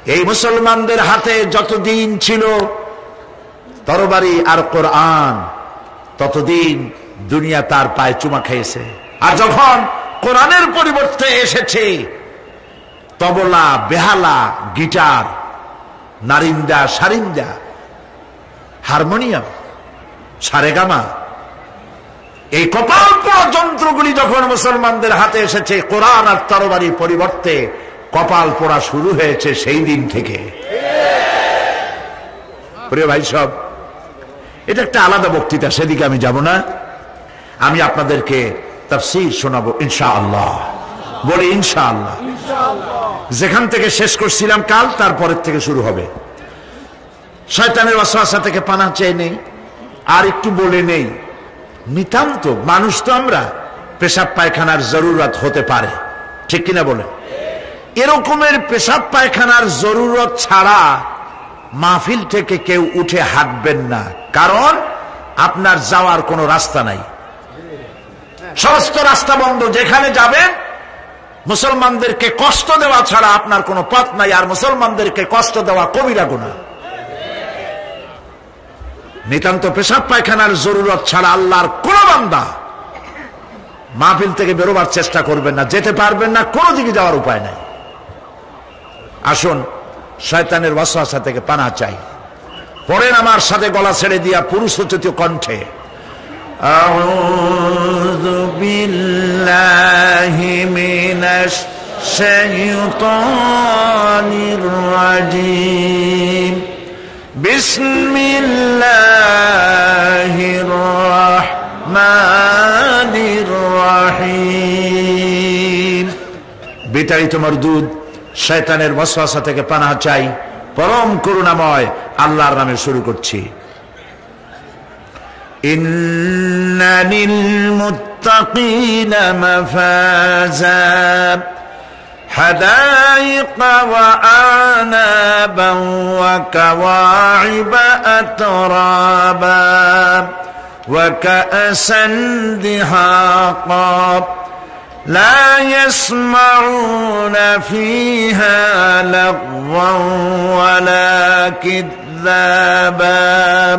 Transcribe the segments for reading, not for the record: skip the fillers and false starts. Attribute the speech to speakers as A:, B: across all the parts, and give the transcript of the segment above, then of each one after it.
A: এই মুসলমানদের হাতে যতদিন ছিল তরবারি আর কোরআন, ততদিন দুনিয়া তার পায়ে চুমা খেয়েছে। আর যখন কোরআনের পরিবর্তে এসেছে তবলা, বেহালা, গিটার, নারিন্দা, সারিন্দা, হারমোনিয়াম, সারেগামা, এই কপাল পোড়া যন্ত্রগুলি যখন মুসলমানদের হাতে এসেছে, কোরআন আর তরবারির পরিবর্তে কপাল পোড়া শুরু হয়েছে সেই দিন থেকে। প্রিয় ভাই সব, এটা একটা আলাদা বক্তৃতা, সেদিকে আমি যাব না। আমি আপনাদেরকে তাফসীর শোনাবো ইনশাআল্লাহ। বলি ইনশাআল্লাহ। যেখান থেকে শেষ করছিলাম কাল, তারপরের থেকে শুরু হবে। শয়তানের ওয়াসওয়াসা থেকে পানাহ চেয়ে নেই। আর একটু বলে নেই, নিতান্ত মানুষ তো আমরা, পেশাব পায়খানার জরুরত হতে পারে, ঠিক কিনা বলে? এরকমের পেশাব পায়খানার জরুরত ছাড়া মাহফিল থেকে কেউ উঠে হাঁটবেন না, কারণ আপনার যাওয়ার কোনো রাস্তা নাই। সমস্ত রাস্তা বন্ধ। যেখানে যাবেন মুসলমানদেরকে কষ্ট দেওয়া ছাড়া আপনার কোনো পথ নাই। আর মুসলমানদেরকে কষ্ট দেওয়া কবিরা গুনাহ। নিতান্ত পেশাব পায়খানার জরুরত ছাড়া আল্লাহর কোন বান্দা মাহফিল থেকে বেরোবার চেষ্টা করবেন না। যেতে পারবেন না, কোনো দিকে যাওয়ার উপায় নাই। আসুন শয়তানের ওয়াসওয়াসা থেকে পানাহ চাই। পড়েন আমার সাথে গলা ছেড়ে দিয়া পুরুষোচিত কণ্ঠে, আউযু বিল্লাহি মিনাশ শাইতানির রাজিম, বিসমিল্লাহির রাহমানির রাহিম। বিতাড়িত মরদুদ শয়তানের ওয়াসওয়াসা থেকে পানাহ চাই পরম করুণাময় আল্লাহর নামে শুরু করছি। ইন্না লিল মুত্তাকিনা মাফাজা হাদাইকা ওয়া আনাবা ওয়া কাওয়াইবা আতরাবা ওয়া কাআসান দিহাকা لا يسمعون فيها لغوا ولا كذابا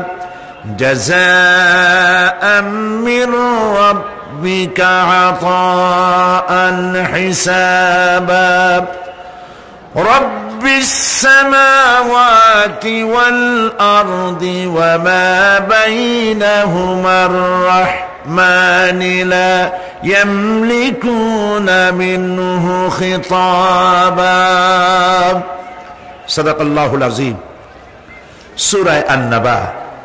A: جزاء من ربك عطاء حسابا رب السماوات والأرض وما بينهما الرحمن لا يملكون منه خطابا صدق الله العظيم سورة النبأ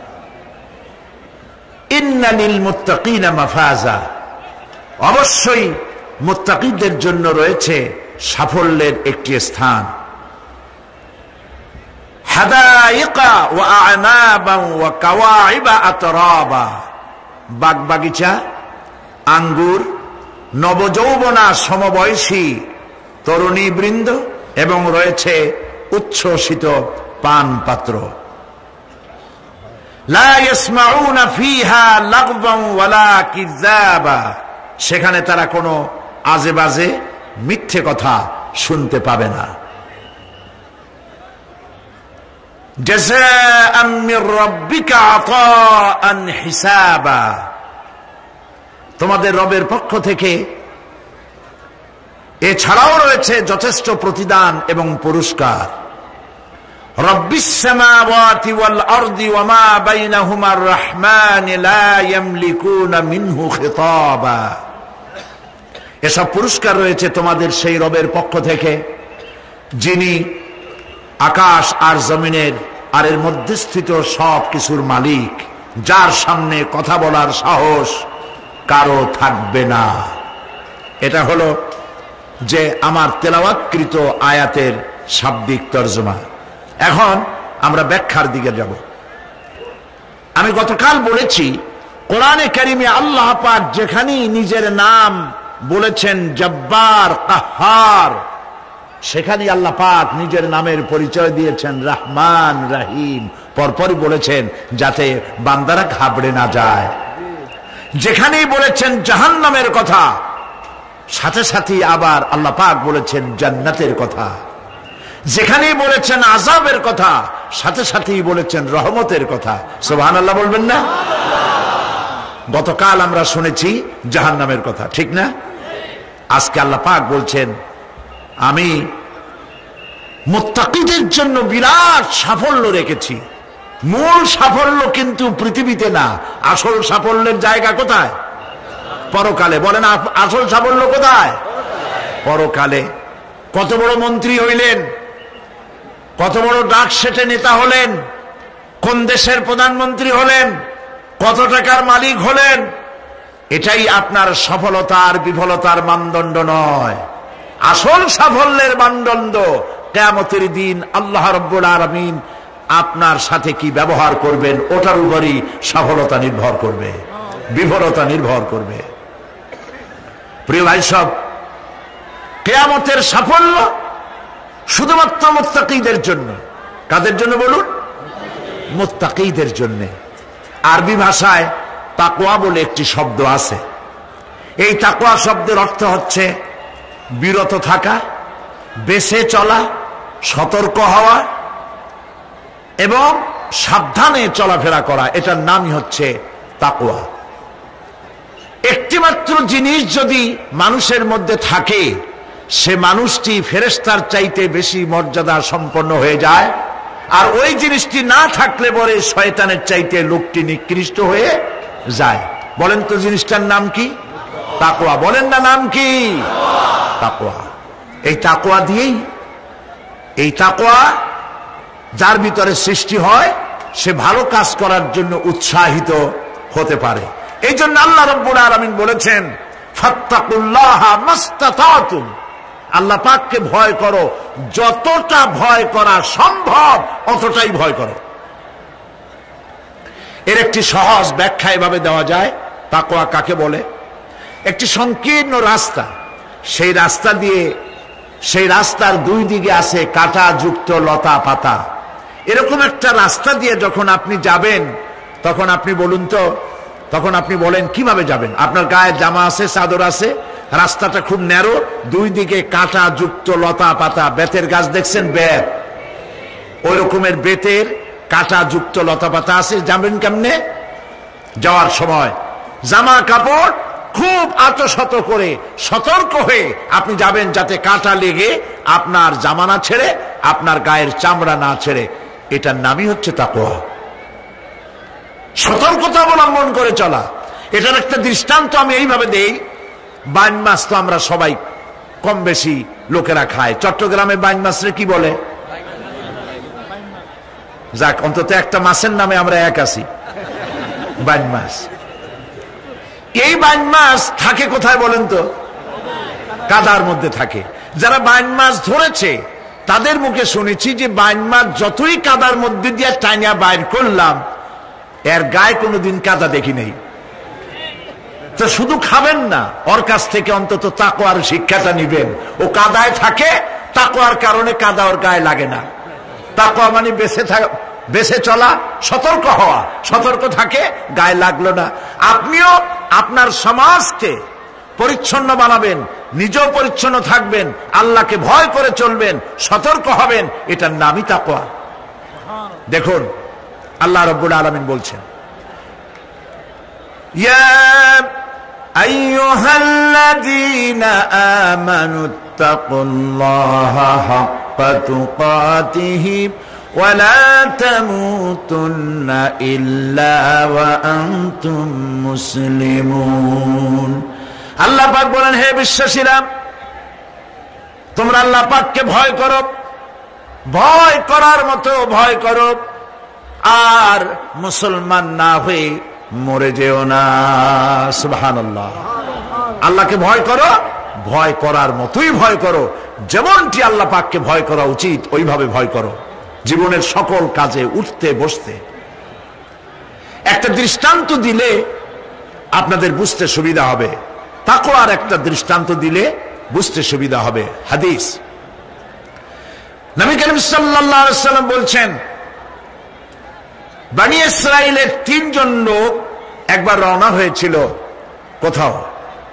A: إن للمتقين مفازا অবশ্যই মুত্তাকিদের জন্য রয়েছে সাফল্যের একটি স্থান। হাদাইকা ওয়া আনাবা ওয়া কাওয়াইবা আতরাবা, বাগবাগিচা, আঙ্গুর, নবযৌবনা সমবয়সী তরুণী বৃন্দ এবং রয়েছে উচ্ছ্বসিত পান পাত্র। লা ইয়াসমাউনা ফিহা লাগওয়ান ওয়ালা কিযাবা, সেখানে তারা কোনো আজে বাজে মিথ্যে কথা শুনতে পাবে না। জাযাআম মির রাব্বিকা আতাআন হিসাবা, তোমাদের রবের পক্ষ থেকে এছাড়াও রয়েছে যথেষ্ট প্রতিদান এবং পুরস্কার। রব্বিস সামাওয়াতি ওয়াল আরদি ওয়া মা বাইনাহুমার রাহমান লা ইয়ামলিকুনা মিনহু খিতাবা, এসব পুরস্কার রয়েছে তোমাদের সেই রবের পক্ষ থেকে যিনি আকাশ আর জমিনের আর এর মধ্যস্থিত সব কিছুর মালিক, যার সামনে কথা বলার সাহস কারো থাকবে না। এটা হলো যে আমার তেলাওয়াতকৃত আয়াতের শাব্দিক তরজমা। এখন আমরা ব্যাখ্যার দিকে যাব। আমি গতকাল বলেছি কোরআনে কারিমে আল্লাহ পাক যেখানেই নিজের নাম বলেছেন জব্বার, কাহ্হার, সেখানেই আল্লাহ পাক নিজের নামের পরিচয় দিয়েছেন রহমান, রহিম। পরপরই বলেছেন যাতে বান্দারা ঘাবড়ে না যায়। যেখানেই বলেছেন জাহান্নামের কথা, সাথে সাথে আবার আল্লাহ পাক বলেছেন জান্নাতের কথা। যেখানেই বলেছেন আযাবের কথা, সাথে সাথেই বলেছেন রহমতের কথা। সুবহানাল্লাহ বলবেন না? গতকাল আমরা শুনেছি জাহান্নামের কথা, ঠিক না? আজকে আল্লাহ পাক বলছেন আমি মুত্তাকিদের জন্য বিরাট সাফল্য রেখেছি। মূল সাফল্য কিন্তু পৃথিবীতে না, আসল সাফল্যের জায়গা কোথায়? পরকালে। বলেন আসল সাফল্য কোথায়? পরকালে। কত বড় মন্ত্রী হইলেন, কত বড় ডাক সেটে নেতা হলেন, কোন দেশের প্রধানমন্ত্রী হলেন, কত টাকার মালিক হলেন, এটাই আপনার সফলতার বিফলতার মানদণ্ড নয়। আসল সাফল্যের মানদণ্ড কিয়ামতের দিন আল্লাহ রাব্বুল আলামিন আপনার সাথে কি ব্যবহার করবেন, ওটার উপরই সফলতা নির্ভর করবে, বিফলতা নির্ভর করবে। প্রিয় ভাই সব, কিয়ামতের সাফল্য শুধুমাত্র মুত্তাকিদের জন্য। কাদের জন্য বলুন? মুত্তাকিদের জন্য। আরবি ভাষায় তাকওয়া বলে একটি শব্দ আছে। এই তাকওয়া শব্দের অর্থ হচ্ছে বিরত থাকা, বেঁচে চলা, সতর্ক হওয়া এবং সাবধানে চলাফেরা করা। এটার নামই হচ্ছে তাকওয়া। একটিমাত্র জিনিস যদি মানুষের মধ্যে থাকে, সে মানুষটি ফেরেশতার চাইতে বেশি মর্যাদা সম্পন্ন হয়ে যায়। আর ওই জিনিসটি না থাকলে পরে শয়তানের চাইতে লোকটি নিকৃষ্ট হয়ে যায়। বলেন তো জিনিসটার নাম কি? তাকওয়া। বলেন না নাম কি? তাকওয়া। এই তাকওয়া দিয়েই, এই তাকওয়া যার ভিতরে সৃষ্টি হয়, সে ভালো কাজ করার জন্য উৎসাহিত হতে পারে। এই জন্য আল্লাহ রাব্বুল আলামিন বলেছেন ফাত্তাকুল্লাহা মাস্তাতাতুম, আল্লাহ পাককে ভয় করো, যতটা ভয় করা সম্ভব অতটাই ভয় করো। এর একটি সহজ ব্যাখ্যা এভাবে দেওয়া যায়, তাকওয়া কাকে বলে? একটি সংকীর্ণ রাস্তা, সেই রাস্তা দিয়ে, সেই রাস্তার দুই দিকে আছে কাঁটা যুক্ত লতা পাতা। এরকম একটা রাস্তা দিয়ে যখন আপনি যাবেন, তখন আপনি বলুন তো, তখন আপনি বলেন কিভাবে যাবেন? আপনার গায়ে জামা আছে, চাদর আছে, রাস্তাটা খুব ন্যারো, দুই দিকে কাঁটা যুক্ত লতা পাতা। বেতের গাছ দেখছেন? বেত, ওই রকমের বেতের কাঁটা যুক্ত লতা পাতা আছে। যাবেন কেমনে? যাওয়ার সময় জামা কাপড় খুব আতশত করে সতর্ক হয়ে আপনি যাবেন, যাতে কাঁটা লেগে আপনার জামা না ছেড়ে, আপনার গায়ের চামড়া না ছেড়ে। এটার নামই হচ্ছে তাকওয়া, সতর্কতা অবলম্বন করে চলা। এটার একটা দৃষ্টান্ত আমি এইভাবে দেই। বাইন মাছ তো আমরা সবাই কম বেশি লোকেরা খায়। চট্টগ্রামে বাইন মাছরে কি বলে? যাক, অন্তত একটা মাছের নামে আমরা এক আছি, বাইন মাছ। এই বাইন মাছ থাকে কোথায় বলেন তো? কাদার মধ্যে থাকে। যারা বাইন মাছ ধরেছে তাদের মুখে শুনেছি যে বাইন মাছ যতই কাদার মধ্যে দিয়ে টাইনা বাইর করলাম, এর গায়ে কোনোদিন কাদা দেখি নেই। তো শুধু খাবেন না, ওর কাছ থেকে অন্তত তাকওয়ার শিক্ষাটা নিবেন। ও কাদায় থাকে, তাকওয়ার কারণে কাদা ওর গায়ে লাগে না। তাকওয়া মানে বেঁচে চলা, সতর্ক হওয়া। সতর্ক থাকে, গায়ে লাগলো না। আপনিও আপনার সমাজকে পরিচ্ছন্ন বানাবেন, নিজেও পরিচ্ছন্ন থাকবেন, আল্লাহকে ভয় করে চলবেন, সতর্ক হবেন। এটার নামই তাকওয়া। দেখুন আল্লাহ রাব্বুল আলামিন বলছেন, ইয়া আইয়ুহাল্লাযীনা আমানুত্তাকুল্লাহা হাক্কা তুকাতিহি ওয়া লা তামুতুন্না ইল্লা ওয়া আনতুম মুসলিমুন। আল্লাহ পাক বলেন, হে বিশ্বাসীরা, তোমরা আল্লাহ পাককে ভয় করো, ভয় করার মতো ভয় করো, আর মুসলমান না হয়ে মরে যেও না। সুবহানাল্লাহ। আল্লাহকে ভয় করো, ভয় করার মতোই ভয় করো, যেমনটি আল্লাহ পাককে ভয় করা উচিত ওইভাবে ভয় করো, জীবনের সকল কাজে, উঠতে বসতে। একটা দৃষ্টান্ত দিলে আপনাদের বুঝতে সুবিধা হবে, তাকওয়ার একটা দৃষ্টান্ত দিলে বুঝতে সুবিধা হবে। হাদিস, নবী করিম সাল্লাল্লাহু আলাইহি ওয়াসাল্লাম বলছেন, বনি ইসরাইলের 3 জন লোক একবার রওনা হয়েছিল কোথাও।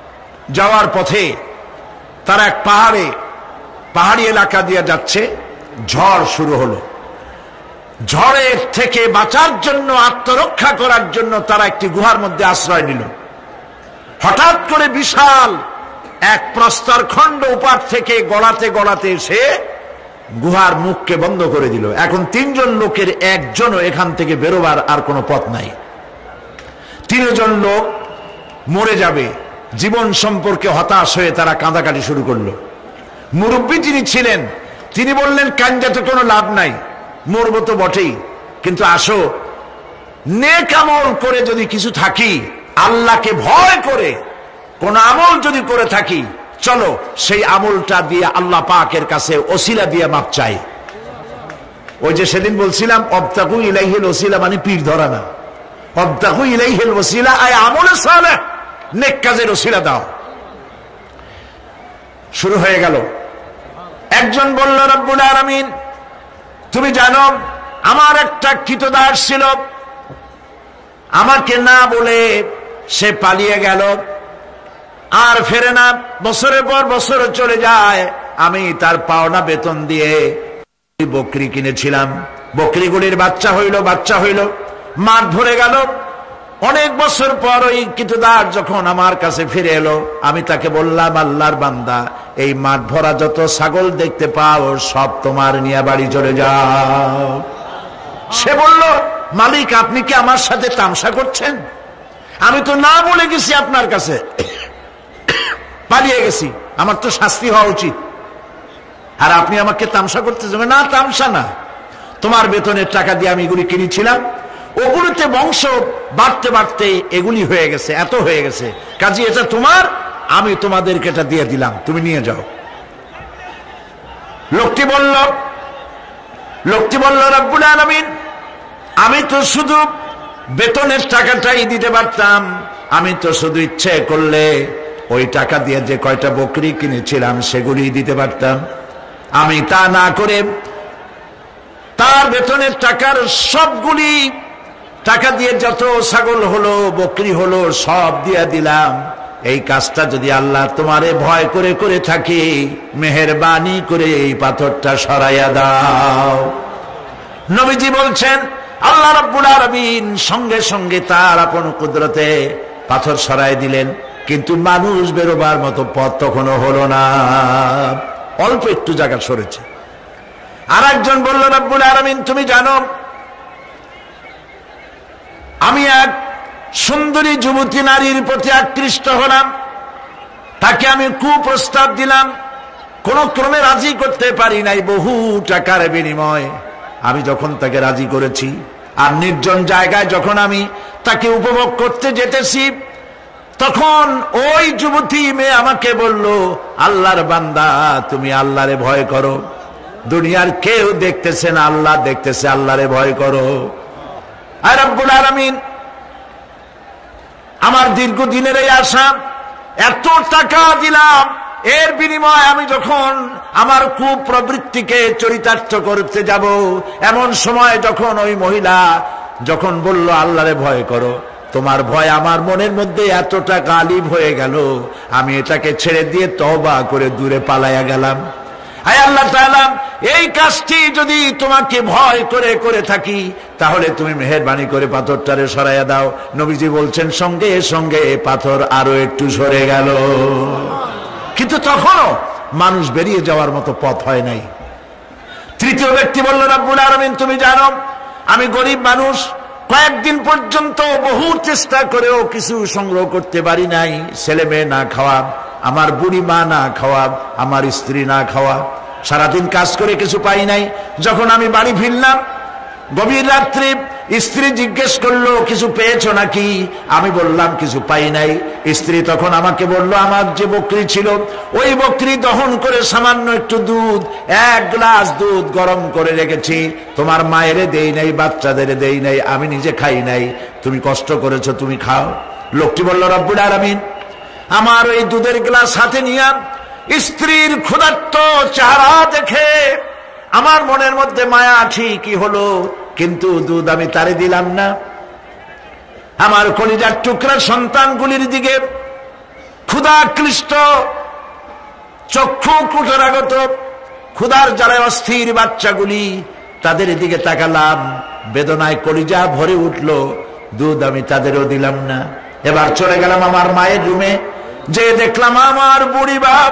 A: যাওয়ার পথে তারা এক পাহাড়ি এলাকা দিয়ে যাচ্ছে। ঝড় শুরু হলো। ঝড়ের থেকে বাঁচার জন্য, আত্মরক্ষা করার জন্য তারা একটি গুহার মধ্যে আশ্রয় নিল। হঠাৎ করে বিশাল এক প্রস্তর খণ্ড উপার থেকে গড়াতে গড়াতে এসে গুহার মুখকে বন্ধ করে দিল। এখন 3 জন লোকের একজনও এখান থেকে বেরোবার আর কোনো পথ নাই। 3 জন লোক মরে যাবে, জীবন সম্পর্কে হতাশ হয়ে তারা কাঁদাকাটি শুরু করলো। মুরব্বী যিনি ছিলেন তিনি বললেন, কান্দাতে কোনো লাভ নাই, মরবো তো বটেই, কিন্তু আসো নেক আমল করে যদি কিছু থাকি, আল্লাহকে ভয় করে কোন আমল যদি করে থাকি, চলো সেই আমলটা দিয়ে আল্লাহ পাকের কাছে ওসিলা দিয়ে মাপ চাই। ওই যে সেদিন বলছিলাম, অবতাকু ইলাইহিল ওসিলা মানে পীর ধরা না, অবতাকু ইলাইহিল ওসিলা আয় আমলে সালেহ, নেক কাজের ওসিলা দাও। শুরু হয়ে গেল। একজন বলল, রব্বুল আলামিন তুমি জানো আমার একটা কৃতদাস ছিল, আমাকে না বলে সে পালিয়ে গেল, আর ফেরে না, বছরের পর বছর চলে যায়। আমি তার পাওনা বেতন দিয়ে বকরি কিনেছিলাম, বকরিগুলির বাচ্চা হইল, মাঠ ধরে গেল। অনেক বছর পর ওই কৃতদাস যখন আমার কাছে ফিরে এলো, আমি তাকে বললাম, আল্লাহর বান্দা, এই মাঠ ভরা যত ছাগল দেখতে পাও সব তোমার নিয়ে বাড়ি চলে যাও। সে বলল, মালিক আপনি কি আমার সাথে তামসা করছেন? আমি তো না বলে গেছি আপনার কাছে, পালিয়ে গেছি, আমার তো শাস্তি হওয়া উচিত, আর আপনি আমাকে তামসা করতেছেন? না, তামসা না, তোমার বেতনের টাকা দিয়ে আমি এগুলি কিনেছিলাম, ওগুলোতে বংশ বাড়তে বাড়তে এগুলি হয়ে গেছে, এত হয়ে গেছে, কাজে এটা তোমার, আমি তোমাদেরকে এটা দিয়ে দিলাম, তুমি নিয়ে যাও। লোকটি বলল, রব্বুল আলামিন আমি তো শুধু বেতনের টাকাটাই দিতে পারতাম, আমি তো শুধু ইচ্ছে করলে ওই টাকা দিয়ে যে কয়টা বকরি কিনেছিলাম সেগুলি দিতে পারতাম। আমি তা না করে তার বেতনের টাকার সবগুলি টাকা দিয়ে যত ছাগল হলো, বকরি হলো, সব দিয়ে দিলাম। এই কাজটা যদি আল্লাহ তোমারে ভয় করে করে থাকি, মেহেরবানি করে এই পাথরটা সরাইয়া দাও। নবীজি বলছেন, আল্লাহ রাব্বুল আলামিন সঙ্গে সঙ্গে তার আপন কুদরতে পাথর সরাই দিলেন, কিন্তু মানুষ বেরোবার মতো পথ তখনও হলো না, অল্প একটু জায়গা সরেছে। আর একজন বলল, রাব্বুল আলামিন তুমি জানো আমি এক সুন্দরী যুবতী নারীর প্রতি আকৃষ্ট হলাম, তাকে আমি কুপ্রস্তাব দিলাম, কোন ক্রমে রাজি করতে পারি নাই, বহু টাকার বিনিময় আমি যখন তাকে রাজি করেছি, আর নির্জন জায়গায় যখন আমি তাকে উপভোগ করতে যেতেছি, তখন ওই যুবতী মেয়ে আমাকে বলল, আল্লাহর বান্দা তুমি আল্লাহরে ভয় করো, দুনিয়ার কেউ দেখতেছে না, আল্লাহ দেখতেছে, আল্লাহরে ভয় করো। আর রব্বুল আলামিন আমার দীর্ঘদিনের এই আশা, এত টাকা দিলাম, এর বিনিময়ে আমি যখন আমার কুপ্রবৃত্তিকে চরিতার্থ করতে যাব, এমন সময় যখন ওই মহিলা যখন বলল আল্লাহরে ভয় করো, তোমার ভয় আমার মনের মধ্যে এতটা গালিব হয়ে গেল, আমি এটাকে ছেড়ে দিয়ে তওবা করে দূরে পালাইয়া গেলাম। আয় আল্লাহ তাআলা, এই কাজটি যদি তোমাকে ভয় করে করে থাকি, তাহলে তুমি মেহেরবানি করে পাথরটারে সরাইয়া দাও। নবীজি বলছেন, সঙ্গে সঙ্গে পাথর আরো একটু সরে গেল, কিন্তু তখনও মানুষ বেরিয়ে যাওয়ার মতো পথ হয় নাই। তৃতীয় ব্যক্তি বলল, রব্বুল আলামিন তুমি জানো আমি গরিব মানুষ, কয়েকদিন পর্যন্ত বহু চেষ্টা করেও কিছু সংগ্রহ করতে পারি নাই, ছেলে মেয়ে না খাওয়া, আমার বুড়ি মা না খাওয়া, আমার স্ত্রী না খাওয়া, সারাদিন কাজ করে কিছু পাই নাই। যখন আমি বাড়ি ফিরলাম গভীর রাত্রে, স্ত্রী জিজ্ঞেস করলো কিছু পেয়েছো নাকি? আমি বললাম কিছু পাই নাই। স্ত্রী তখন আমাকে বলল, আমার যে বকরি ছিল ওই বকরি দহন করে সামান্য একটু দুধ, 1 গ্লাস দুধ গরম করে রেখেছি, তোমার মায়ের দেই নাই, বাচ্চাদের দেই নাই, আমি নিজে খাই নাই, তুমি কষ্ট করেছো, তুমি খাও। লোকটি বলল, রব্বুল আলামিন আমার ওই দুধের গ্লাস হাতে নিয়ে স্ত্রীর ক্ষুধার্ত চেহারা দেখে আমার মনের মধ্যে মায়া ঠিকই হলো, কিন্তু দুধ আমি তারে দিলাম না। আমার কলিজার টুকরা সন্তানগুলির দিকে ক্ষুধাক্লিষ্ট চক্ষু কুটরাগত ক্ষুধার জ্বালায় অস্থির বাচ্চাগুলি, তাদের দিকে তাকালাম, বেদনায় কলিজা ভরে উঠলো, দুধ আমি তাদেরও দিলাম না। এবার চলে গেলাম আমার মায়ের রুমে, যে দেখলাম আমার বুড়ি বাপ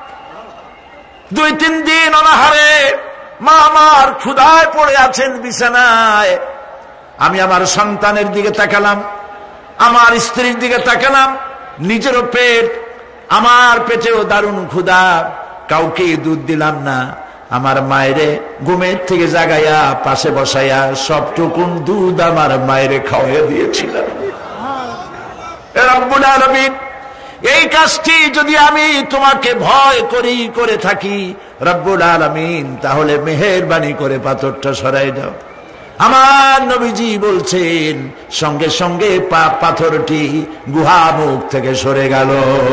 A: 2-3 দিন অনাহারে, মা আমার ক্ষুধায় পড়ে আছেন বিছানায়। আমি আমার সন্তানের দিকে তাকালাম, আমার স্ত্রীর দিকে তাকালাম, নিজেরও পেট, আমার পেটেও দারুণ ক্ষুধা, কাউকে দুধ দিলাম না। আমার মায়েরে ঘুমের থেকে জাগাইয়া পাশে বসাইয়া সবটুকুন দুধ আমার মায়েরে খাওয়াইয়া দিয়েছিলাম। রব্বুল আলামিন, এই কাজটি যদি আমি তোমাকে ভয় করি করে থাকি রব্বুল আলামিন, তাহলে মেহেরবানি করে পাথরটা সরাই দাও। আমার নবীজি বলছেন, সঙ্গে সঙ্গে পাথরটি গুহা মুখ থেকে সরে গেল।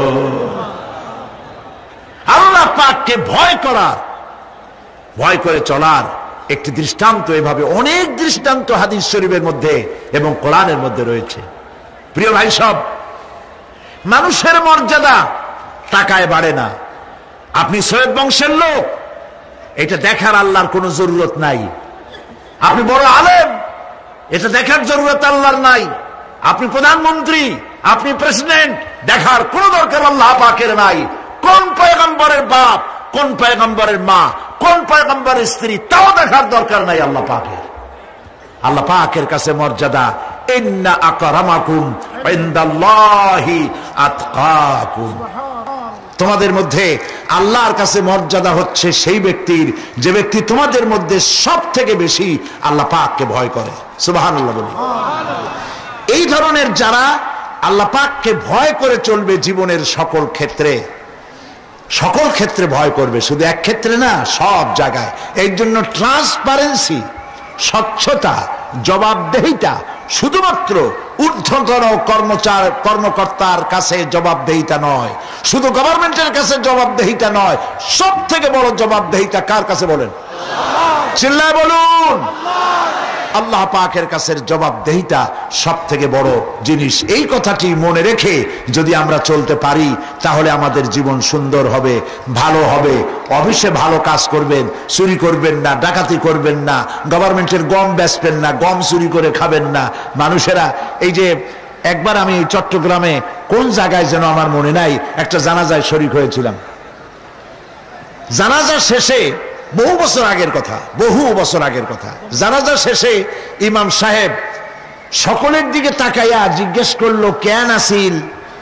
A: আল্লাহ পাককে ভয় করার, ভয় করে চলার একটি দৃষ্টান্ত, এভাবে অনেক দৃষ্টান্ত হাদিস শরীফের মধ্যে এবং কোরআনের মধ্যে রয়েছে। প্রিয় ভাই সব, মানুষের মর্যাদা টাকায় বাড়ে না। আপনি সৈয়দ বংশের লোক, এটা দেখার আল্লাহর কোনো জরুরত নাই। আপনি বড় আলেম, এটা দেখার জরুরত আল্লাহর নাই। আপনি প্রধানমন্ত্রী, আপনি প্রেসিডেন্ট, দেখার কোন দরকার আল্লাহ পাকের নাই। কোন পয়গম্বরের বাপ, কোন পয়গম্বরের মা, কোন পয়গম্বরের স্ত্রী, তাও দেখার দরকার নাই আল্লাহ পাকের। আল্লাহ পাকের কাছে মর্যাদা, ইন্না আকরামাকুম ইনদাল্লাহি আতকাকুম। তোমাদের মধ্যে আল্লাহর কাছে মর্যাদা হচ্ছে সেই ব্যক্তির, যে ব্যক্তি তোমাদের মধ্যে সব থেকে বেশি আল্লাহ পাককে ভয় করে। সুবহানাল্লাহ বলুন। এই ধরনের যারা আল্লাহ পাককে ভয় করে চলবে জীবনের সকল ক্ষেত্রে, সকল ক্ষেত্রে ভয় করবে, শুধু এক ক্ষেত্রে না, সব জায়গায়। এই জন্য ট্রান্সপারেন্সি, স্বচ্ছতা, জবাবদেহিতা, শুধুমাত্র ঊর্ধ্বতন কর্মকর্তার কাছে জবাবদেহিতা নয়, শুধু গভর্নমেন্টের কাছে জবাবদেহিতা নয়, সব থেকে বড় জবাবদেহিতা কার কাছে বলেন? চিল্লায় বলুন। আল্লাহ পাকের কাছে জবাবদেহিতা সব থেকে বড় জিনিস। এই কথাটি মনে রেখে যদি আমরা চলতে পারি, তাহলে আমাদের জীবন সুন্দর হবে, ভালো হবে। অফিসে ভালো কাজ করবেন, চুরি করবেন না, ডাকাতি করবেন না, গভর্নমেন্টের গম বেচবেন না, গম চুরি করে খাবেন না। মানুষেরা, এই যে একবার আমি চট্টগ্রামে কোন জায়গায় যেন আমার মনে নাই, একটা জানাজায় শরীক হয়েছিলাম। জানাজা শেষে, বহু বছর আগের কথা, জানাজা শেষে ইমাম সাহেব সকলের দিকে তাকাইয়া জিজ্ঞেস করলো, কেন আসিল?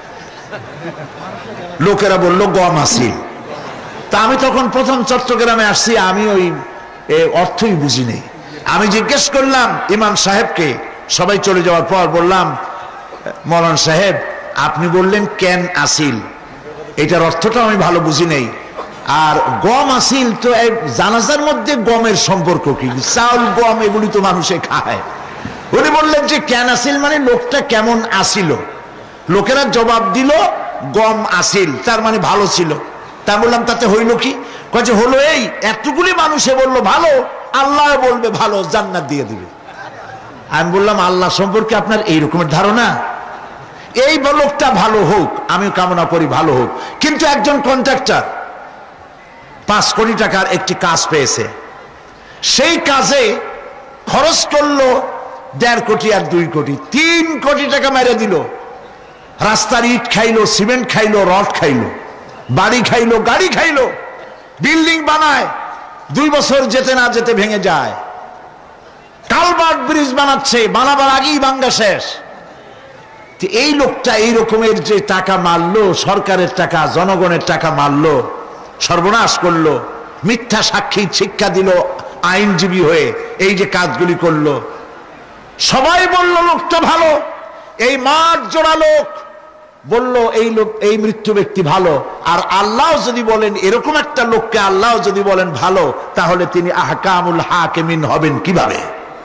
A: লোকেরা বলল গম আসিল। তা আমি তখন প্রথম চট্টগ্রামে আসছি, আমি ওই অর্থই বুঝি নেই। আমি জিজ্ঞেস করলাম ইমাম সাহেবকে, সবাই চলে যাওয়ার পর বললাম, মৌলানা সাহেব আপনি বললেন কেন আসিল, এটার অর্থটা আমি ভালো বুঝি নেই। আর গম আসিল, তো জানাজার মধ্যে গমের সম্পর্ক কি? চাউল গম এগুলি তো মানুষে খায়। উনি বললেন যে কেন আসিল মানে লোকটা কেমন আসিল। লোকেরা জবাব দিল গম আসিল, তার মানে ভালো ছিল। তা বললাম তাতে হইল কি? কয়েছে হলো এই, এতগুলি মানুষে বললো ভালো, আল্লাহ বলবে ভালো, জান্নাত দিয়ে দিবে। আমি বললাম আল্লাহ সম্পর্কে আপনার এই রকমের ধারণা? এই লোকটা ভালো হোক, আমি কামনা করি ভালো হোক, কিন্তু একজন কন্ট্রাক্টর 5 কোটি টাকার একটি কাজ পেয়েছে, সেই কাজে খরচ করলো 1.5 কোটি আর 2 কোটি, 3 কোটি টাকা মেরে দিল। রাস্তার ইট খাইলো, সিমেন্ট খাইলো, রড খাইলো, বাড়ি খাইলো, গাড়ি খাইলো, বিল্ডিং বানায়, 2 বছর যেতে না যেতে ভেঙে যায়। কালভার্ট ব্রিজ বানাচ্ছে, বানাবার আগেই ভাঙ্গা শেষ। এই লোকটা এই রকমের যে টাকা মারলো, সরকারের টাকা, জনগণের টাকা মারলো, সর্বনাশ করলো, মিথ্যা সাক্ষী শিক্ষা দিল আইনজীবী হয়ে, এই যে কাজগুলি করলো, সবাই বলল লোকটা ভালো। এই মাঠ জোড়া লোক বলল এই লোক, এই মৃত্যু ব্যক্তি ভালো। আর আল্লাহ যদি বলেন এরকম একটা লোককে, আল্লাহ যদি বলেন ভালো, তাহলে তিনি আহকামুল হাকিমিন হবেন কিভাবে?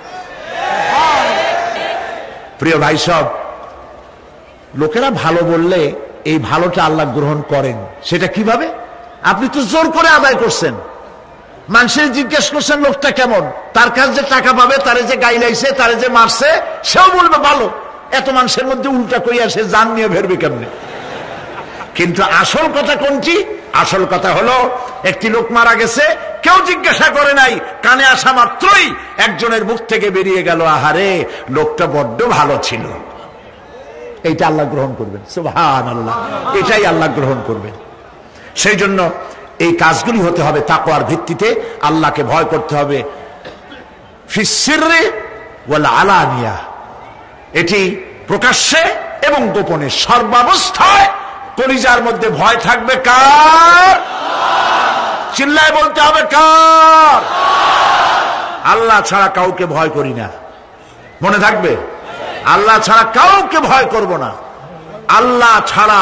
A: প্রিয় ভাই সব, লোকেরা ভালো বললে এই ভালোটা আল্লাহ গ্রহণ করেন। সেটা কিভাবে? আপনি তো জোর করে আদায় করছেন, মানুষের জিজ্ঞেস করছেন লোকটা কেমন, তার কাছে যে টাকা পাবে, তারে যে গাইলাইছে, তারে যে মারছে, সেও বলবে ভালো। এত মানুষের মধ্যে উল্টা করিয়া সে জান নিয়ে ফেরবে কেমনে? কিন্তু আসল কথা কোনটি? আসল কথা হলো একটি লোক মারা গেছে, কেউ জিজ্ঞাসা করে নাই, কানে আসা মাত্রই একজনের মুখ থেকে বেরিয়ে গেল, আহারে লোকটা বড্ড ভালো ছিল। এইটা আল্লাহ গ্রহণ করবেন, সুবহানাল্লাহ, এটাই আল্লাহ গ্রহণ করবেন। সেই জন্য এই কাজগুলি হতে হবে তাকওয়ার ভিত্তিতে। আল্লাহকে ভয় করতে হবে ফিস সিররি ওয়াল আলানিয়া, এটি প্রকাশ্যে এবং গোপনে, সর্বাবস্থায় কলিজার মধ্যে ভয় থাকবে কার? চিল্লায় বলতে হবে কার? আল্লাহ ছাড়া কাউকে ভয় করি না, মনে থাকবে। আল্লাহ ছাড়া কাউকে ভয় করব না। আল্লাহ ছাড়া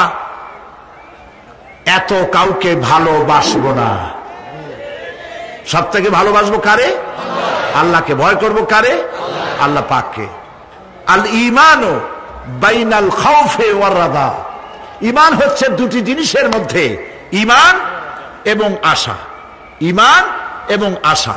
A: এত কাউকে ভালোবাসবো না। সব থেকে ভালোবাসবো কারে? আল্লাহকে। ভয় করব কারে? আল্লাহ পাককে। আল ঈমানু বাইনাল খাউফি ওয়ার রাদা, ঈমান হচ্ছে দুটি জিনিসের মধ্যে, ঈমান এবং আশা। ঈমান এবং আশা,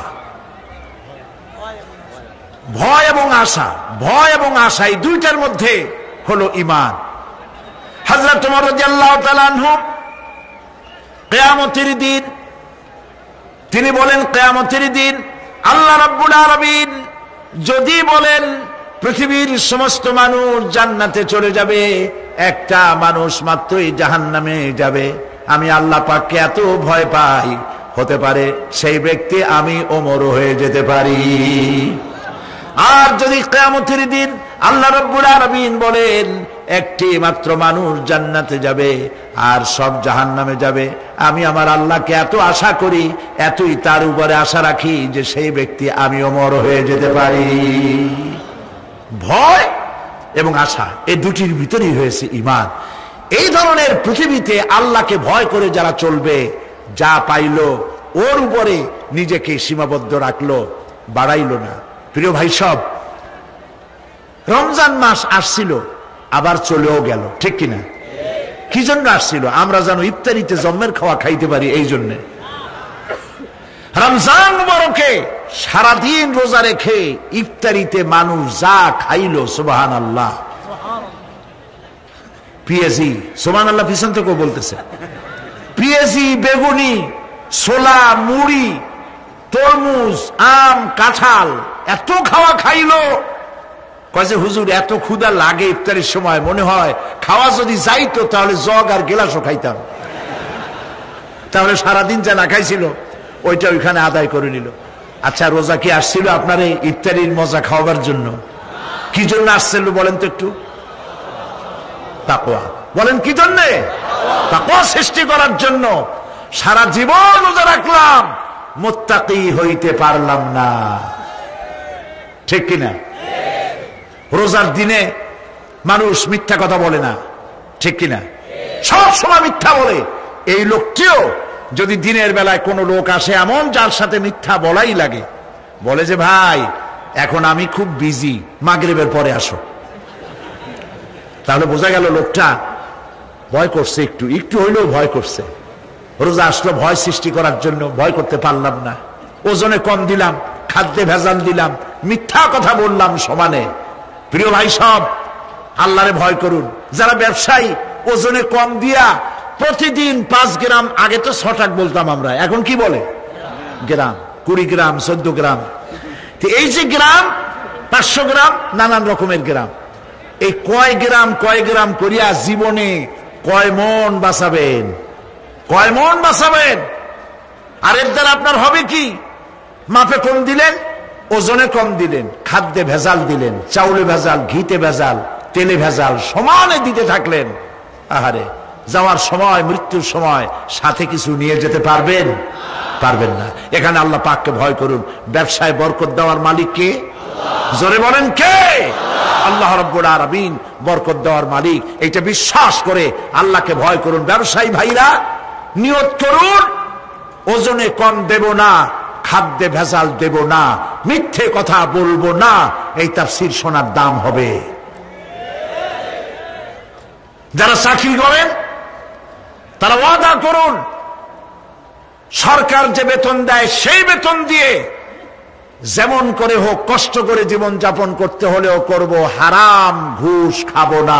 A: ভয় এবং আশা, ভয় এবং আশা, এই দুইটার মধ্যে হলো ঈমান। হযরত ওমর রাদিয়াল্লাহু তাআলা আনহু কিয়ামতের দিন তিনি বলেন, কিয়ামতের দিন আল্লাহ রাব্বুল আলামিন যদি বলেন পৃথিবীর সমস্ত মানুষ জান্নাতে চলে যাবে, একটা মানুষ মাত্রই জাহান্নামে যাবে, আমি আল্লাহ পাককে এত ভয় পাই, হতে পারে সেই ব্যক্তি আমি ওমর হয়ে যেতে পারি। আর যদি কিয়ামতের দিন আল্লাহ রাব্বুল আলামিন বলেন একটি মাত্র মানুষ জান্নাতে যাবে আর সব জাহান্নামে যাবে, আমি আমার আল্লাহকে এত আশা করি, এতই তার উপরে আশা রাখি যে সেই ব্যক্তি আমি ওমর হয়ে যেতে পারি। ভয় এবং আশা, এই দুটির ভিতরেই হয়েছে ঈমান। এই ধরনের পৃথিবীতে আল্লাহকে ভয় করে যারা চলবে, যা পাইলো ওর উপরে নিজেকে সীমাবদ্ধ রাখলো, বাড়াইলো না। প্রিয় ভাই সব, রমজান মাস আসছিল আবার চলেও গেল, ঠিক কিনা? কি জন্য আসছিল? আমরা যেন ইফতারিতে জম্মের খাওয়া খাইতে পারি, এই জন্যে। রমজান মুবারকে সারাদিন রোজা রেখে ইফতারিতে মানুষ যা খাইল, সুবহানাল্লাহ। পেঁয়াজি, সুবহানাল্লাহ, পিছন থেকেও বলতেছে, পেঁয়াজি, বেগুনি, ছোলা, মুড়ি, তরমুজ, আম, কাঁঠাল, এত খাওয়া খাইলো। কয়েছে হুজুর এত ক্ষুধা লাগে ইফতারের সময়, মনে হয় খাওয়া যদি যাইতো তাহলে জগ আর গেলাসও খাইতাম, তাহলে সারাদিন যা না খাইছিল ওইটা ওইখানে আদায় করে নিল। আচ্ছা, রোজা কি আসছিল আপনার এই ইফতারির মজা খাওয়াবার জন্য? কি জন্য আসছিল বলেন তো একটু? তাকওয়া। বলেন কি জন্যে? তাকওয়া সৃষ্টি করার জন্য। সারা জীবন রোজা রাখলাম, মুত্তাকি হইতে পারলাম না, ঠিক কিনা? রোজার দিনে মানুষ মিথ্যা কথা বলে না, ঠিক কিনা? সব সময় মিথ্যা বলে। এই লোকটিও যদি দিনের বেলায় কোনো লোক আসে এমন যার সাথে মিথ্যা বলাই লাগে, বলে যে ভাই এখন আমি খুব বিজি, মাগরিবের পরে আসো, তাহলে বোঝা গেল লোকটা ভয় করছে, একটু একটু হইলেও ভয় করছে। রোজা আসলো ভয় সৃষ্টি করার জন্য, ভয় করতে পারলাম না, ওজনে কম দিলাম, খাদ্যে ভেজাল দিলাম, মিথ্যা কথা বললাম সমানে। প্রিয় ভাই সব, আল্লাহরে ভয় করুন। যারা ব্যবসায়ী ওজনে কম দিয়া প্রতিদিন 5 গ্রাম, আগে তো 6 টাকা বলতাম আমরা, এখন কি বলে? গ্রাম, 20 গ্রাম, 14 গ্রাম। এই যে গ্রাম, 500 গ্রাম, নানান রকমের গ্রাম, এই কয় গ্রাম করিয়া জীবনে কয় মন বাঁচাবেন? কয় মন বাঁচাবেন? আর এর দ্বারা আপনার হবে কি? মাপে কম দিলেন, ওজনে কম দিলেন, খাদ্যে ভেজাল দিলেন, চাউলে ভেজাল, ঘিতে ভেজাল, তেলে ভেজাল, সমানে দিতে থাকলেন। আহারে, যাওয়ার সময়, মৃত্যুর সময় সাথে কিছু নিয়ে যেতে পারবেন? পারবেন না। এখানে আল্লাহ পাককে ভয় করুন। ব্যবসায় বরকত দেওয়ার মালিক কে? জোরে বলেন কে? আল্লাহ রাব্বুল আলামিন বরকত দেওয়ার মালিক। এইটা বিশ্বাস করে আল্লাহকে ভয় করুন। ব্যবসায়ী ভাইরা নিয়ত করুন, ওজনে কম দেব না, খাদ্যে ভেজাল দেব না, মিথ্যে কথা বলবো না, এই তাফসীর শোনার দাম হবে। যারা চাকরি করেন তারা ওয়াদা করুন, সরকার যে বেতন দেয় সেই বেতন দিয়ে যেমন করে হোক কষ্ট করে জীবন যাপন করতে হলেও করব, হারাম ঘুষ খাবো না।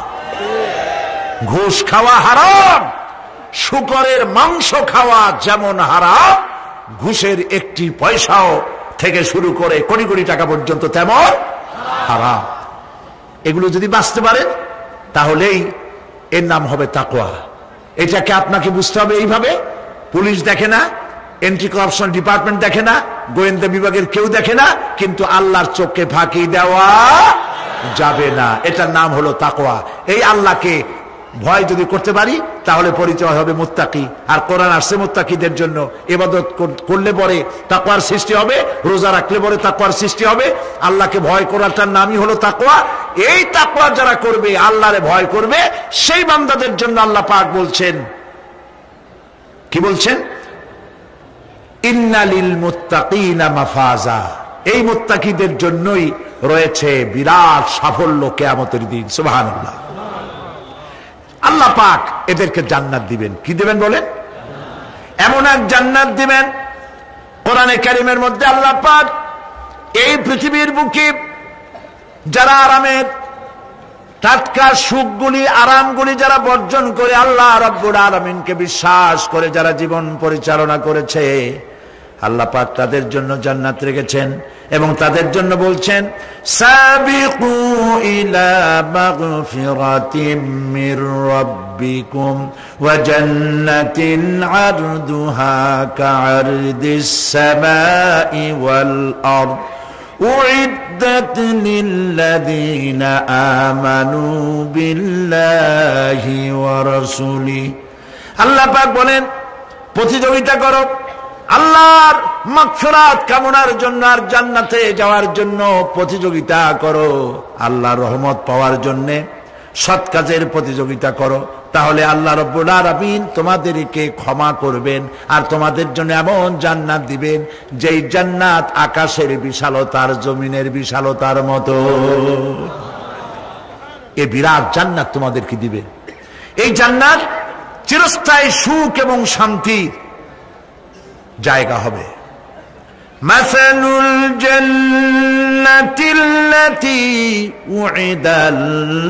A: ঘুষ খাওয়া হারাম, শুকরের মাংস খাওয়া যেমন হারাম, ঘুষের একটি পয়সাও থেকে শুরু করে কোটি কোটি টাকা পর্যন্ত তেমন হারাম। এগুলো যদি বাঁচতে পারেন তাহলেই এর নাম হবে তাকওয়া। এটাকে আপনাকে বুঝতে হবে এইভাবে। পুলিশ দেখে না, এন্টি করাপশন ডিপার্টমেন্ট দেখে না, গোয়েন্দা বিভাগের কেউ দেখে না, কিন্তু আল্লাহর চোখে ফাঁকি দেওয়া যাবে না। এটার নাম হলো তাকওয়া। এই আল্লাহকে ভয় যদি করতে পারি তাহলে পরিচয় হবে মুত্তাকি। আর কোরআন আসছে মুত্তাকিদের জন্য। ইবাদত করলে পরে তাকওয়ার সৃষ্টি হবে, রোজা রাখলে পরে তাকওয়ার সৃষ্টি হবে। আল্লাহকে ভয় করাটার নামই হলো তাকওয়া। এই তাকওয়া যারা করবে, আল্লাহরে ভয় করবে, সেই বান্দাদের জন্য আল্লাহ পাক বলছেন, কি বলছেন? ইন্নালিল মুত্তাকিনা মাফাজা। এই মুত্তাকিদের জন্যই রয়েছে বিরাট সাফল্য কিয়ামতের দিন। সুবহানাল্লাহ। আল্লাহ পাক এদেরকে জান্নাত দিবেন। কি দিবেন বলেন? এমন এক জান্নাত দিবেন, কোরআনে কারীমের মধ্যে আল্লাহ পাক এই পৃথিবীর বুকে যারা আরামের টাটকা সুখগুলি, আরামগুলি যারা বর্জন করে আল্লাহ রাব্বুল আলামিনকে বিশ্বাস করে যারা জীবন পরিচালনা করেছে, আল্লাহ পাক তাদের জন্য জান্নাত রেখেছেন। এবং তাদের জন্য বলছেন, সাবিকু ইলা মাগফিরাতিম মির রাব্বিকুম ওয়া জান্নাতিন আরদুহা কাআরদিস সামাই ওয়াল আরদ উইদ্দাত লিল্লাযীনা আমানু বিল্লাহি ওয়া রাসূলিহি। আল্লাহ পাক বলেন, প্রতিযোগিতা করো আল্লাহর মাগফিরাত কামনার জন্য আর জান্নাতে যাওয়ার জন্য প্রতিযোগিতা করো। আল্লাহর রহমত পাওয়ার জন্য সৎ কাজের প্রতিযোগিতা করো, তাহলে আল্লাহ রাব্বুল আলামিন তোমাদেরকে ক্ষমা করবেন আর তোমাদের জন্য এমন জান্নাত দিবেন যেই জান্নাত আকাশের বিশালতার, জমিনের বিশালতার মতো। এই বিরাট জান্নাত তোমাদেরকে দিবে। এই জান্নাত চিরস্থায়ী সুখ এবং শান্তির জায়গা হবে। মাসালুল জান্নাতিল্লাতী উইদাল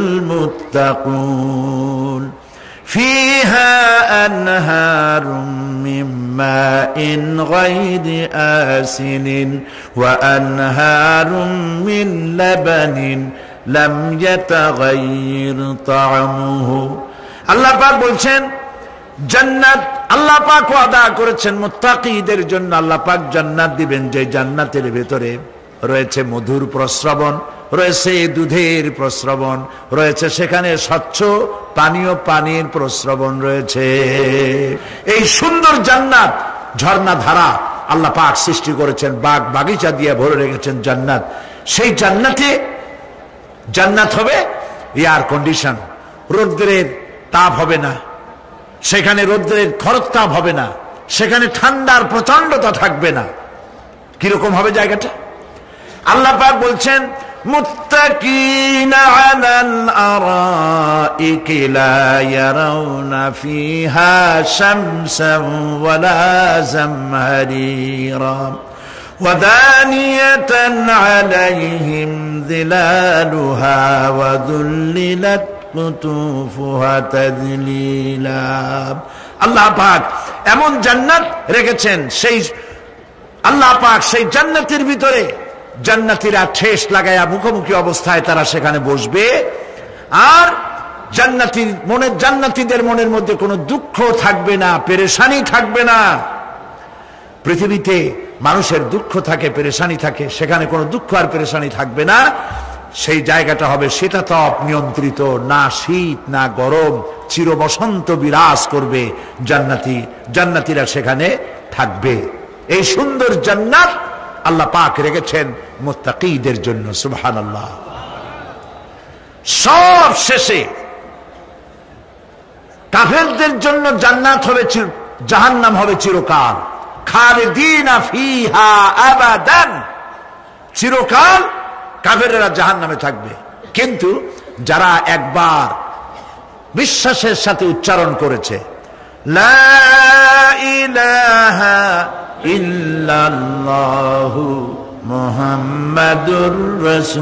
A: মুত্তাকুন ফিহা আনহারুম মিন মাইন গায়রি আসিনিন ওয়া আনহারুম মিন লাবানিন লাম ইয়াতাগায়্যার তা'আমুহু। আল্লাহ পাক বলছেন, জান্নাত আল্লাহ পাক ওয়াদা করেছেন মুত্তাকিদের জন্য। আল্লাহ পাক জান্নাত দিবেন যে জান্নাতের ভেতরে রয়েছে মধুর প্রস্রবণ, রয়েছে দুধের প্রস্রবণ, রয়েছে সেখানে স্বচ্ছ পানীয় পানির প্রস্রবণ রয়েছে। এই সুন্দর জান্নাত, ঝর্ণা ধারা আল্লাহ পাক সৃষ্টি করেছেন, বাগ বাগিচা দিয়ে ভরে রেখেছেন জান্নাত। সেই জান্নাতে জান্নাত হবে এয়ার কন্ডিশন, রৌদ্রের তাপ হবে না সেখানে, রৌদ্রের খরতাপ হবে না সেখানে, ঠান্ডার প্রচন্ডতা থাকবে না। কিরকম হবে জায়গাটা? আল্লাহ পাক বলছেন, মুত্তাকিনা আলাল আরাইকি লা ইয়ারাউনা ফিহা শামসান ওয়ালা জামহারিরা ওয়া দানিয়াতান আলাইহিম যিলালুহা ওয়া যুল্লিলাত কুতুফুহা তাযলিলা। আল্লাহ পাক এমন জান্নাত রেখেছেন, সেই আল্লাহ পাক সেই জান্নাতের ভিতরে জান্নাতীরা ঠেস লাগায়া মুখোমুখি অবস্থায় তারা সেখানে বসবে। আর জান্নাতীদের মনের মধ্যে কোনো দুঃখ থাকবে না, পেরেশানি থাকবে না। পৃথিবীতে মানুষের দুঃখ থাকে, পেরেশানি থাকে, সেখানে কোনো দুঃখ আর পেরেশানি থাকবে না। সেই জায়গাটা হবে শীতাতপ নিয়ন্ত্রিত, না শীত না গরম, চির বসন্ত বিরাজ করবে। জান্নাতীরা সেখানে থাকবে। এই সুন্দর জান্নাত আল্লাহ পাক রেখেছেন মুত্তাকিদের জন্য। সুবহানাল্লাহ। সব শেষে কাফেরদের জন্য জান্নাত হবে, জাহান্নাম হবে চিরকাল। খালিদিনা ফিহা আবাদান, চিরকাল কাফেরেরা জাহান্নামে থাকবে। কিন্তু যারা একবার বিশ্বাসের সাথে উচ্চারণ করেছে লা ইলাহা ইল্লাল্লাহু মুহাম্মাদুর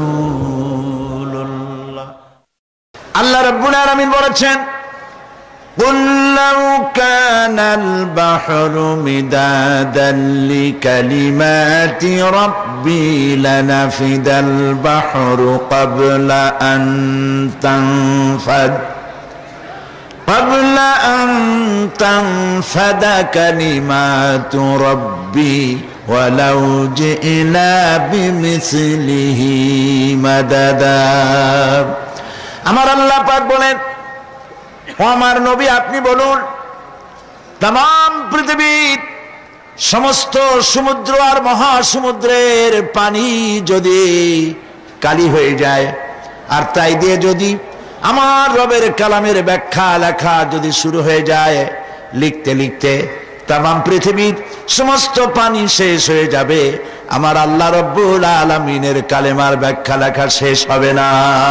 A: রাসূলুল্লাহ, আল্লাহ রাব্বুল আলামিন বলেছেন, قل لو كان البحر مدادا لكلمات ربي لنفد البحر قبل أن تنفد كلمات ربي ولو جئنا بمثله مددا। আমার আল্লাহ পাক বলেন, ও আমার নবী আপনি বলুন, तमाम পৃথিবীর সমস্ত সমুদ্র আর মহাসমুদ্রের পানি যদি কালি হয়ে যায়, আর তাই দিয়ে যদি আমার রবের কালামের ব্যাখ্যা লেখা যদি শুরু হয়ে যায়, লিখতে লিখতে तमाम পৃথিবীর সমস্ত পানি শেষ হয়ে যাবে, আমার আল্লাহ রব্বুল আলামিনের কালেমার ব্যাখ্যা লেখা শেষ হবে না।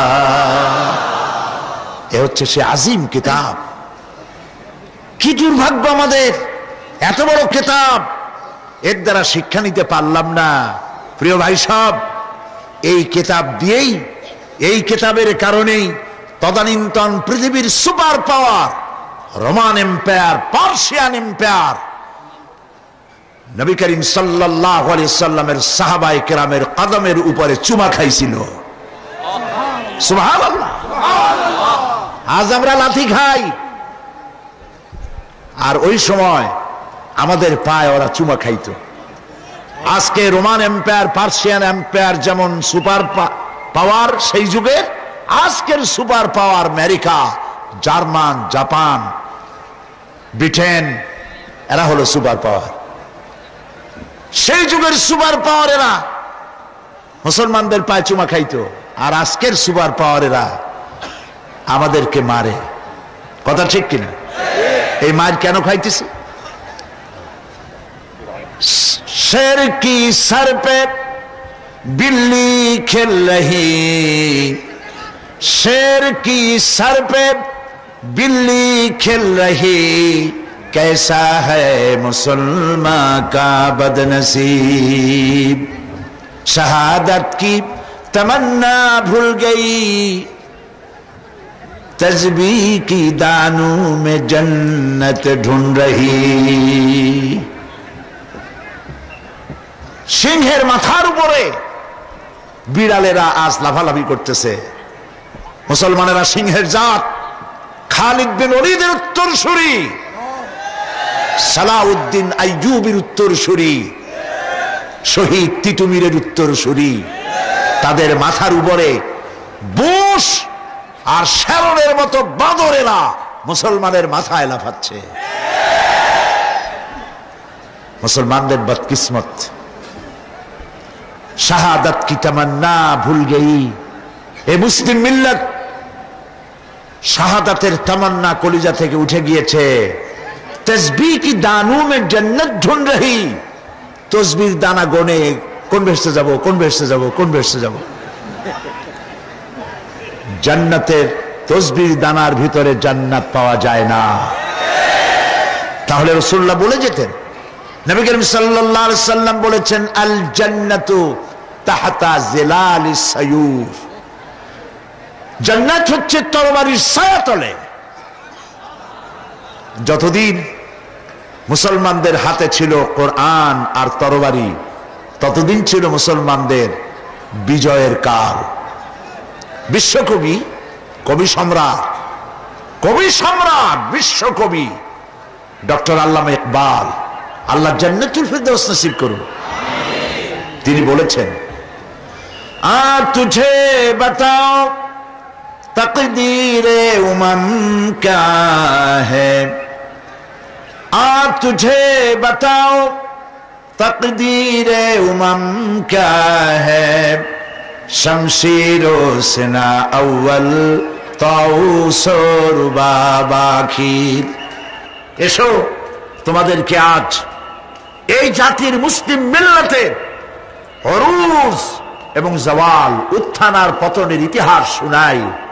A: এ হচ্ছে সে আজিম কিতাব। কি দুর্ভাগ্য আমাদের, এত বড় কিতাব, এর দ্বারা শিক্ষা নিতে পারলাম না। প্রিয় ভাই সব, এই কিতাব দিয়েই, এই কিতাবের কারণেই তদানীন্তন পৃথিবীর super power Roman empire, Persian empire, নবী করিম সাল্লাল্লাহু আলাইহি সাল্লামের সাহাবায়ে কেরামের কদমের উপরে চুমা খাইছিল। সুবহানাল্লাহ। আজ আমরা লাথি খাই, আর ওই সময় আমাদের পায়ে ওরা চুমা খাইতো। আজকে রোমান এম্পায়ার, পার্সিয়ান এম্পায়ার যেমন সুপার পাওয়ার, সেই যুগে আজকের super power America, German, Japan, Britain, এরা হলো সুপার পাওয়ার। সেই যুগের সুপার পাওয়ার এরা মুসলমানদের পায়ে চুমা খাইতো, আর আজকের সুপার পাওয়ার এরা আমাদেরকে মারে। কথা ঠিক কিনা? এই মার কেন খাইতেছে? शेर की सर पे बिल्ली खेल रही, शेर की सर पे बिल्ली खेल रही, कैसा है मुसलमान का बदनसीब, शहादत की तमन्ना भूल गई, तस्बीह की दानों में जन्नत ढूंढ रही। সিংহের মাথার উপরে বিড়ালেরা আজ লাফালাফি করতেছে। মুসলমানেরা সিংহের জাত, খালিদ বিন ওলীদের উত্তরসূরি, সালাউদ্দিন আইয়ুবীর উত্তরসূরি, শহীদ তিতুমীরের উত্তরসূরি, তাদের মাথার উপরে বুশ আর শেরনের মতো বাঁদরেরা মুসলমানের মাথায় লাফাচ্ছে। মুসলমানদের বদকিসমত, শাহাদাত কি তামান্না ভুল গই। এ মুসলিম মিল্লাত শাহাদাতের তামান্না কলিজা থেকে উঠে গিয়েছে। তসবিহ কি দানু মে জান্নাত ঢুঁढ রহি, তসবির দানা গনে কোন বেহেশতে যাব, কোন বেহেশতে যাব, কোন বেহেশতে যাব। জান্নাতের তসবির দানার ভিতরে জান্নাত পাওয়া যায় না। তাহলে রাসূলুল্লাহ বলে যেতেন, নবী করিম সাল্লাল্লাহু আলাইহি সাল্লাম বলেছেন, আল জান্নাতু তাহতা জিলালিস সায়ুফ, জান্নাত হচ্ছে তরবারির ছায়াতলে। যতদিন মুসলমানদের হাতে ছিল কোরআন আর তরবারি, ততদিন ছিল মুসলমানদের বিজয়ের কাল। বিশ্বকবি, কবি সম্রাট, বিশ্বকবি ডক্টর আল্লামা ইকবাল, আল্লাহ জান্নাতুল ফিরদৌস নসিব করুন, তিনি বলেছেন, আ তুঝে বাতাও তকদীরে উমম ক্যা হ্যায়, আ তুঝে বাতাও তকদীরে উমম ক্যা হ্যায়, শমশীরো সিনা আউয়াল তাউস রুবাব আখির। এসো তোমাদেরকে আজ এই জাতির মুসলিম মিল্লাতের অরুজ এবং জওয়াল, উত্থান আর পতনের ইতিহাস শুনাই।